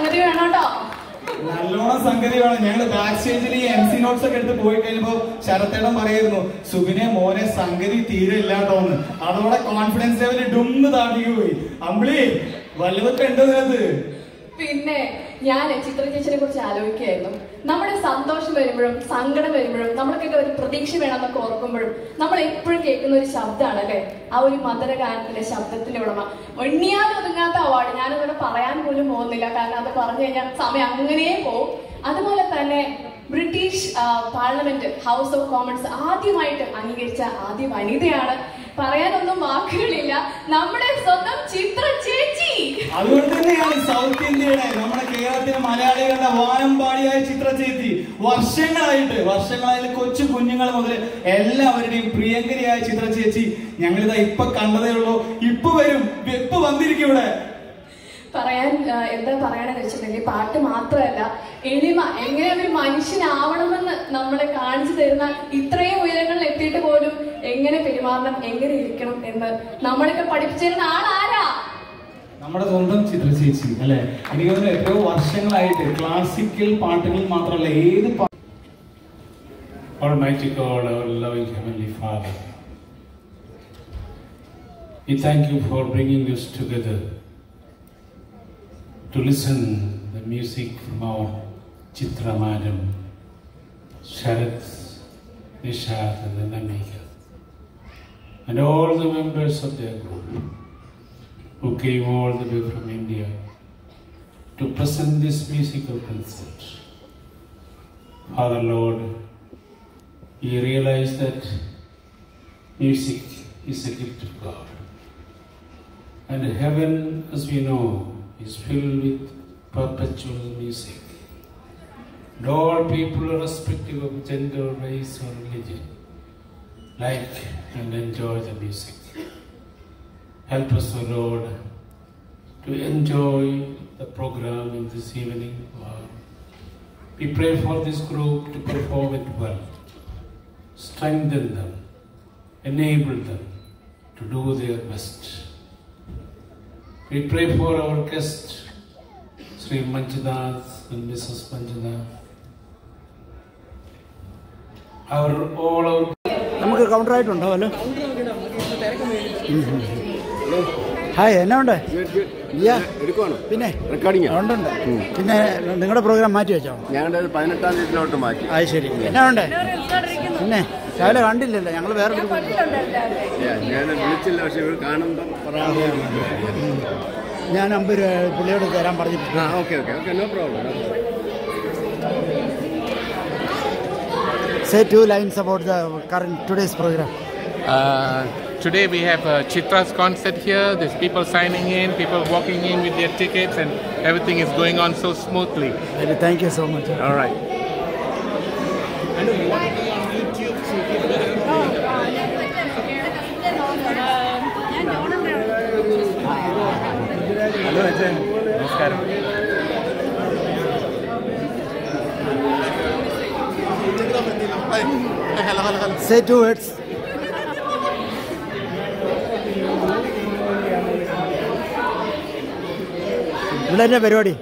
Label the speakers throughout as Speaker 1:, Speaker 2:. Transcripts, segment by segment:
Speaker 1: സംഗതി വേണോട്ടോ.
Speaker 2: നല്ലോണം സംഗതി വേണം. ഞങ്ങള് ബാക്ക് സ്റ്റേജിൽ ഈ MC നോട്ട്സ് ഒക്കെ എടുത്ത് പോയി കഴിയുമ്പോ ശരത്തേടം പറയായിരുന്നു, സുബിനെ മോനെ സംഗതി തീരെ ഇല്ലാട്ടോന്ന്. അതോടെ കോൺഫിഡൻസ് ലെവല് ഡുന്ന് താണ്ടിക്ക് പോയി. അമ്പിളി വല്ലതൊക്കെ ഉണ്ടോ ഇതിനകത്ത്?
Speaker 1: പിന്നെ ഞാൻ ചിത്ര ചേച്ചിനെ കുറിച്ച് ആലോചിക്കുകയായിരുന്നു. നമ്മുടെ സന്തോഷം വരുമ്പോഴും സങ്കടം വരുമ്പോഴും നമ്മൾക്കൊക്കെ ഒരു പ്രതീക്ഷ വേണമെന്നൊക്കെ ഓർക്കുമ്പോഴും നമ്മൾ എപ്പോഴും കേൾക്കുന്ന ഒരു ശബ്ദമാണ് അല്ലെ, ആ ഒരു മധുരഗാനത്തിന്റെ ശബ്ദത്തിന്റെ ഉടമ. എണ്ണിയാൽ ഒതുങ്ങാത്ത അവാർഡ്. ഞാനിവിടെ പറയാൻ പോലും പോകുന്നില്ല, കാരണം അത് പറഞ്ഞു കഴിഞ്ഞാൽ സമയം അങ്ങനെ പോകും. അതുപോലെ തന്നെ British parliament house of commons ആദ്യമായിട്ട് അംഗീകരിച്ച ആദ്യ വനിതയാണ്. പറയാനൊന്നും വാക്കുകളില്ല, നമ്മുടെ സ്വന്തം ചിത്ര ചേച്ചി.
Speaker 2: അതുകൊണ്ട് തന്നെയാണ് സൗത്ത് ഇന്ത്യയുടെ നമ്മുടെ കേരളത്തിലെ മലയാളികളുടെ വാനമ്പാടിയായ ചിത്ര ചേച്ചി വർഷങ്ങളായിട്ട് കൊച്ചു കുഞ്ഞുങ്ങൾ മുതൽ എല്ലാവരുടെയും പ്രിയങ്കരിയായ ചിത്ര ചേച്ചി ഞങ്ങളിതാ ഇപ്പൊ കണ്ടതേ ഉള്ളൂ. ഇപ്പൊ വരും, ഇപ്പൊ വന്നിരിക്കും ഇവിടെ.
Speaker 1: എന്താ പറയണെന്ന് വെച്ചിട്ടുണ്ടെങ്കിൽ പാട്ട് മാത്രമല്ല, എളിമ, എങ്ങനെ ഒരു മനുഷ്യനാവണമെന്ന് നമ്മളെ കാണിച്ചു തരുന്ന, ഇത്രയും ഉയരങ്ങളിൽ എത്തിയിട്ട് പോലും എങ്ങനെ പെരുമാറണം, എങ്ങനെ ഇരിക്കണം എന്ന് നമ്മളൊക്കെ പഠിപ്പിച്ചിരുന്ന ആളാരാ?
Speaker 2: നമ്മുടെ സ്വന്തം ചിത്ര ചേച്ചി അല്ലെ. എനിക്ക് തോന്നുന്നു എത്രയോ വർഷങ്ങളായിട്ട് ക്ലാസിക്കൽ പാട്ടുകൾ മാത്രമല്ല ഏത്
Speaker 3: Almighty God, our loving Heavenly Father, we thank you for bringing us together to listen the music from our Chitra Madam, Sharath, Nishad and Anamika, and all the members of their group who came all the way from India to present this musical concert. Father Lord, we realize that music is a gift of God, and heaven, as we know, is filled with perpetual music. And all people, irrespective of gender, race or religion, like and enjoy the music. Help us, O Lord, to enjoy the program in this evening. We pray for this group to perform it well. Strengthen them, enable them to do their best. We pray for our guest, Sri Manjunath and Mrs. Manjunath.
Speaker 4: നമുക്ക് counter ആയിട്ടുണ്ടാവല്ലോ. Hi, എന്നാ ഉണ്ട്? പിന്നെ ഉണ്ട്. പിന്നെ നിങ്ങളുടെ programme മാറ്റി വെച്ചോ?
Speaker 5: ഞങ്ങളുടെ 18-ാം തീയതിയിലോട്ട് മാറ്റി.
Speaker 4: അത് ശരി. എന്നാ ഉണ്ട്? പിന്നെ രാവിലെ കണ്ടില്ലല്ലോ, ഞങ്ങൾ വേറെ
Speaker 5: ഞാൻ വിളിച്ചില്ല, പക്ഷെ ഇവർ കാണുമ്പോൾ
Speaker 4: ഞാൻ 50 രൂപ പുള്ളിയോട് തരാൻ പറഞ്ഞിട്ടുണ്ട്.
Speaker 5: Okay okay okay, no problem.
Speaker 4: Say 2 lines about the today's program.
Speaker 6: Today we have Chitra's concert here. There's people signing in, people walking in with their tickets, and everything is going on so smoothly.
Speaker 4: Thank you so much.
Speaker 6: All right.
Speaker 5: Hello അച്ഛൻ, നമസ്കാരം.
Speaker 4: Say 2 words. ഇവിടെ തന്നെ പരിപാടി.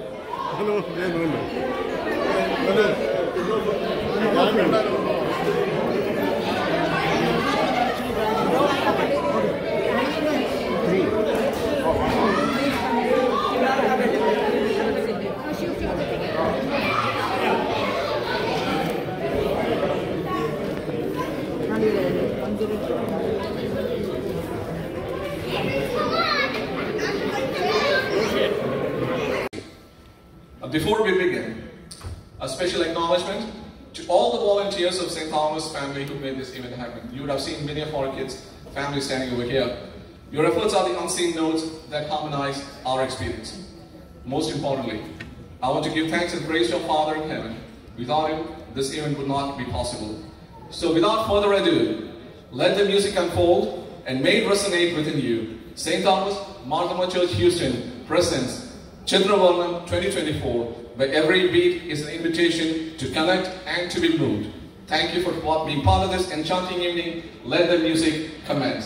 Speaker 7: Before we begin, a special acknowledgement to all the volunteers of St. Thomas family who made this event happen. You would have seen many of our kids' families standing over here. Your efforts are the unseen notes that harmonize our experience. Most importantly, I want to give thanks and praise to our Father in heaven. Without him, this event would not be possible. So without further ado, let the music unfold and may it resonate within you. St. Thomas Marthama Church, Houston presents Chitra Varnam 2024, where every beat is an invitation to connect and to be moved. Thank you for being part of this enchanting evening. Let the music commence.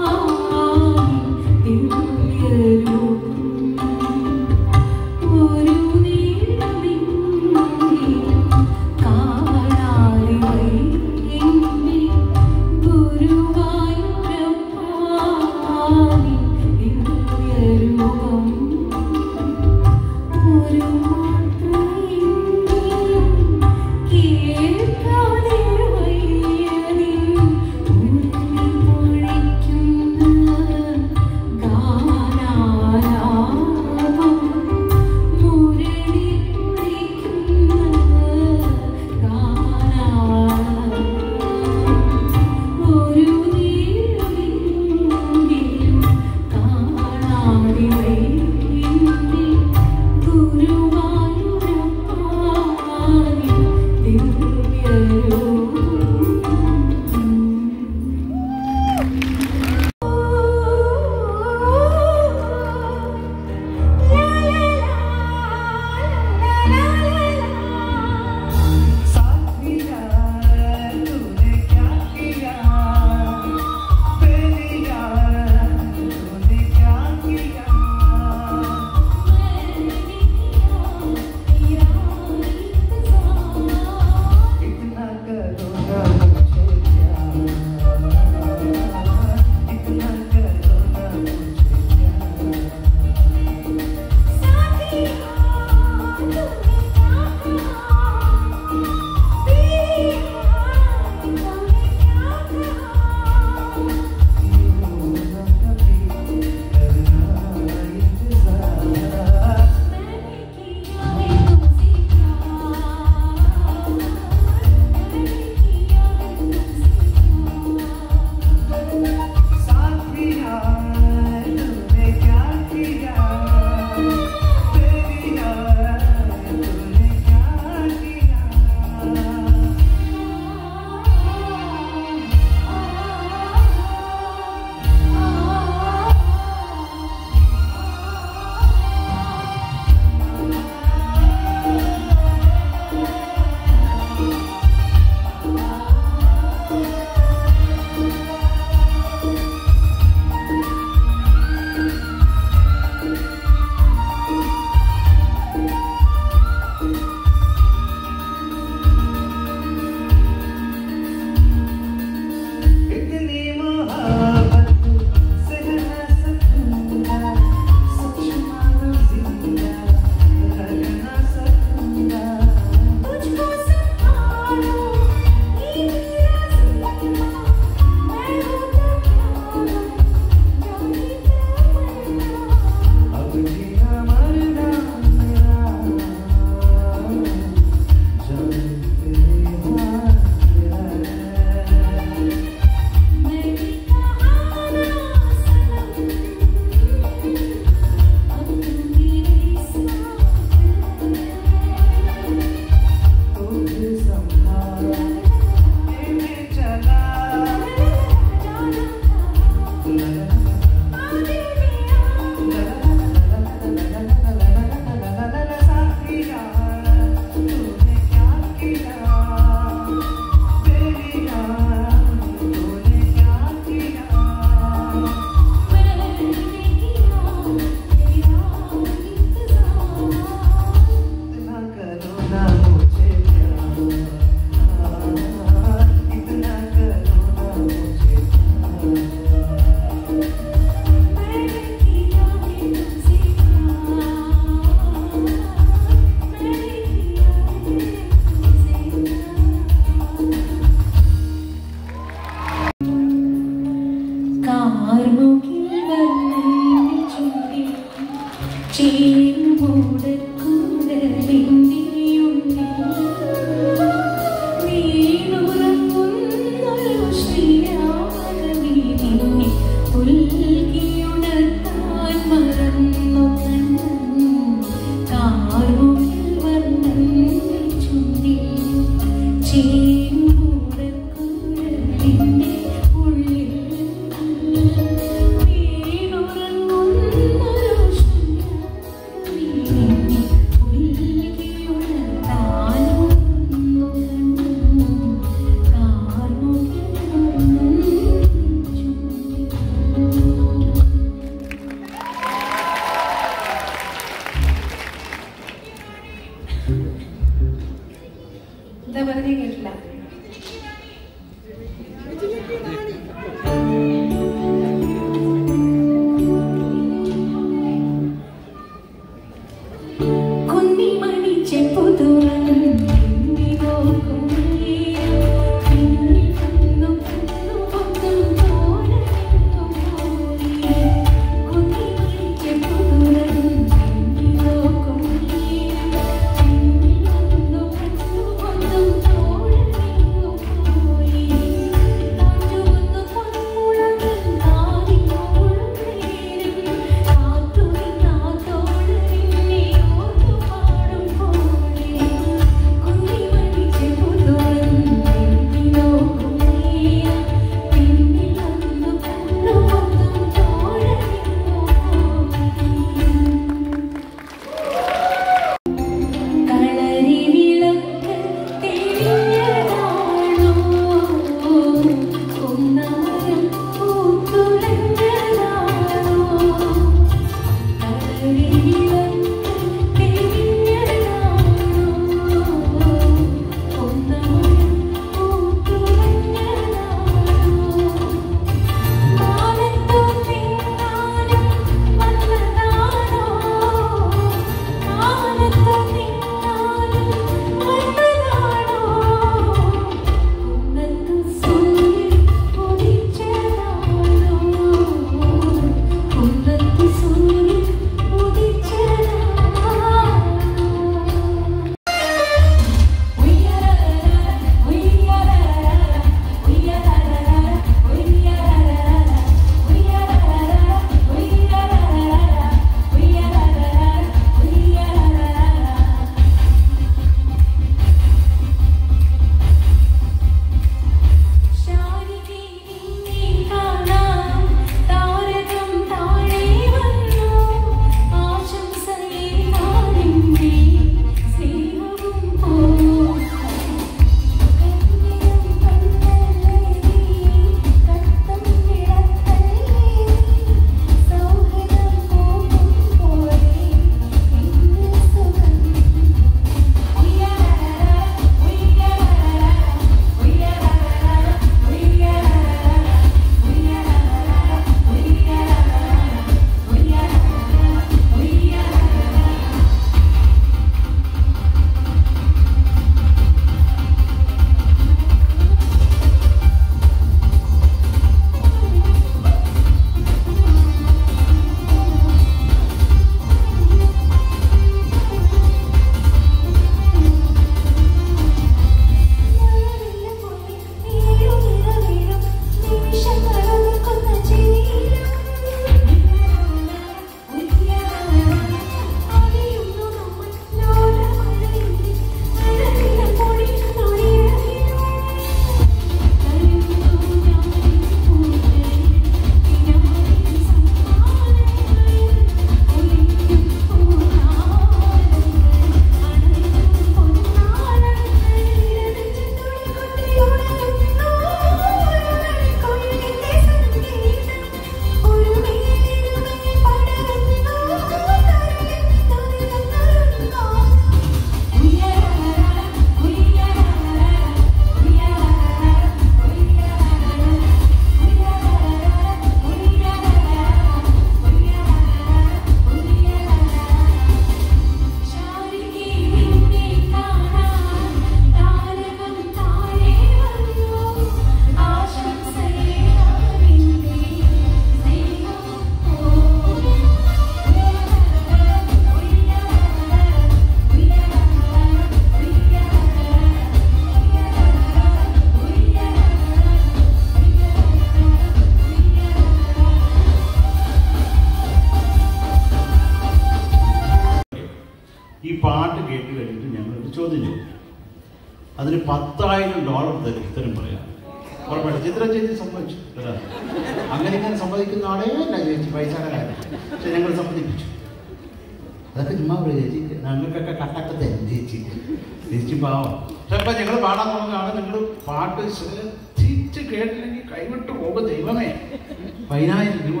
Speaker 8: $10,000 തരും ഇത്തരം പറയാം. ഉറപ്പായിട്ട് ചിത്ര ചേച്ചി സമ്മതിച്ചു. അങ്ങനെ ഇങ്ങനെ സമ്മതിക്കുന്ന ആളേ അല്ല ചേച്ചി, പൈസയുടെ കാര്യം. പക്ഷെ ഞങ്ങൾ സമ്മതിപ്പിച്ചു. അതൊക്കെ ചുമ്മാ പറയും ചേച്ചി, ഞങ്ങൾക്കൊക്കെ കട്ടൊക്കെ തരും ചേച്ചി. ചേച്ചി പാവം. പക്ഷെ ഇപ്പം ഞങ്ങൾ പാടാൻ തുടങ്ങുകയാണ്. നിങ്ങൾ പാട്ട് ശ്രദ്ധിച്ച് കേട്ടില്ലെങ്കിൽ കൈവിട്ട് പോകും. ദൈവമേ, 10,000 രൂപ.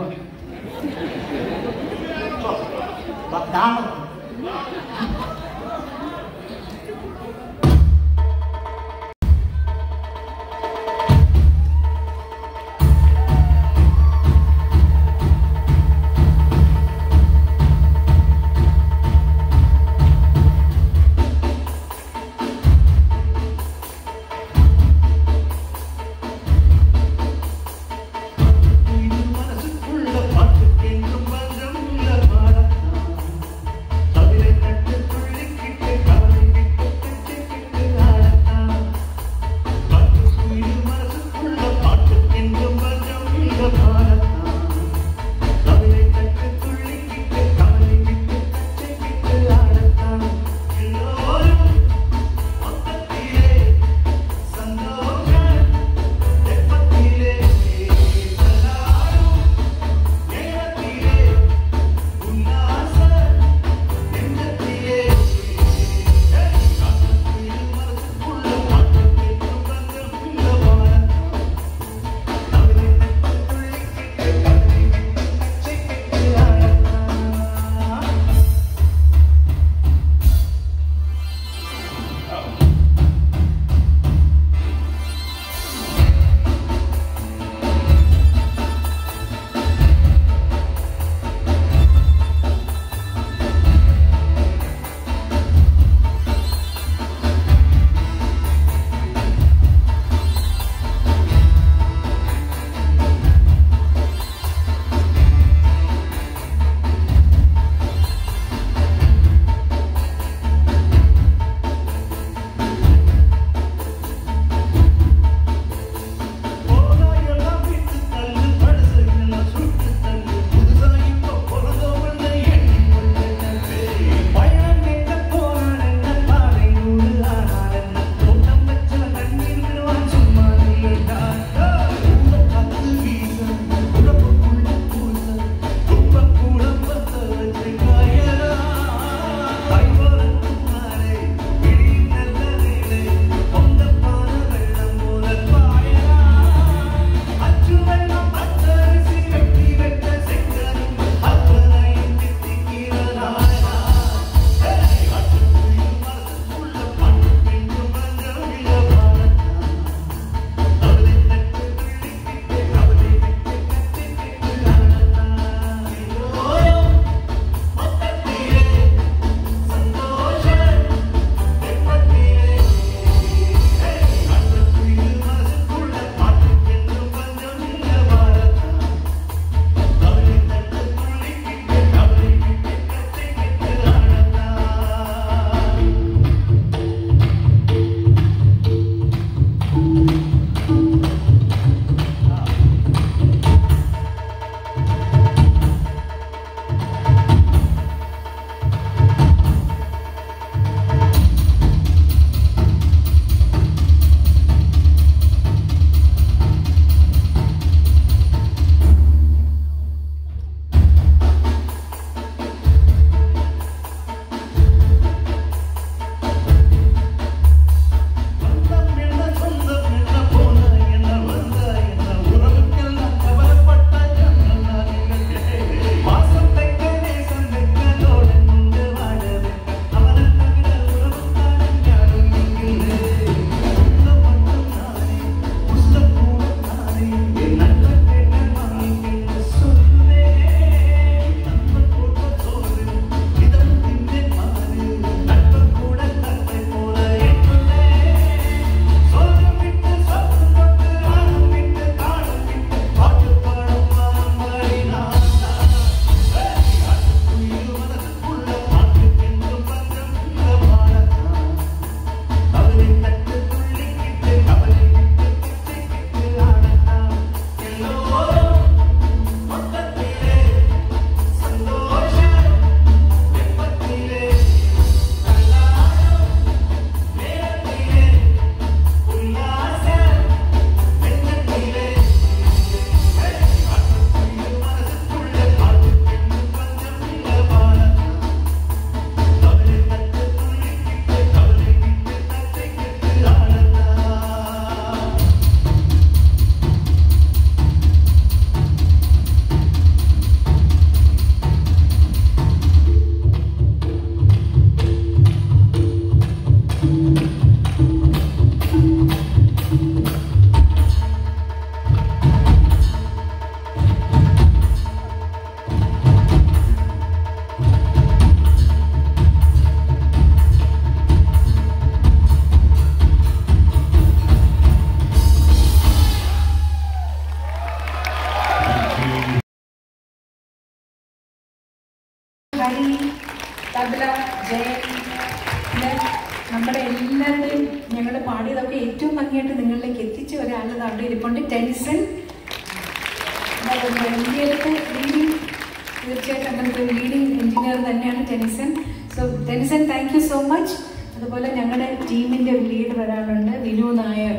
Speaker 9: ഇരിപ്പുണ്ട്. ടെനിസൺ ഇന്ത്യയിലത്തെ ലീഡിംഗ്, തീർച്ചയായിട്ടും അങ്ങനത്തെ ഒരു ലീഡിംഗ് എഞ്ചിനീയർ തന്നെയാണ് Tennyson. So Tennyson, thank you so much. അതുപോലെ ഞങ്ങളുടെ ടീമിൻ്റെ ഒരു ലീഡർ ഒരാളുണ്ട്, വിനു നായർ.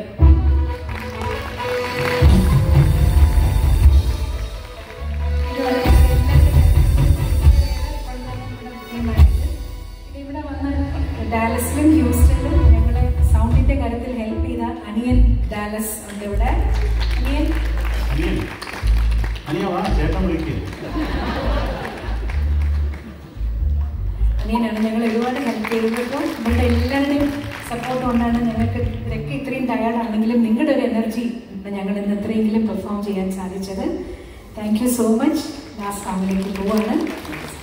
Speaker 9: ഇവിടെ വന്ന് ഡാലസിലും ഹ്യൂസ്റ്റണിലും ഞങ്ങളെ സൗണ്ടിന്റെ കാര്യത്തിൽ ഹെൽപ്പ് ചെയ്ത അനിയൻ ഡാലസ് ഉണ്ട് ഇവിടെ. അനിയനാണ് ഞങ്ങൾ ഒരുപാട് ഹെൽപ്പ് ചെയ്തപ്പോൾ നിങ്ങളുടെ എല്ലാവരുടെയും സപ്പോർട്ട് കൊണ്ടാണ് ഞങ്ങൾക്ക് ഇവരൊക്കെ ഇത്രയും ടയേർഡാണെങ്കിലും നിങ്ങളുടെ ഒരു എനർജി ഞങ്ങൾ ഇന്ന് ഇത്രയെങ്കിലും പെർഫോം ചെയ്യാൻ സാധിച്ചത്. Thank you so much. Last ഫാമിലിക്ക് പോവാണ്.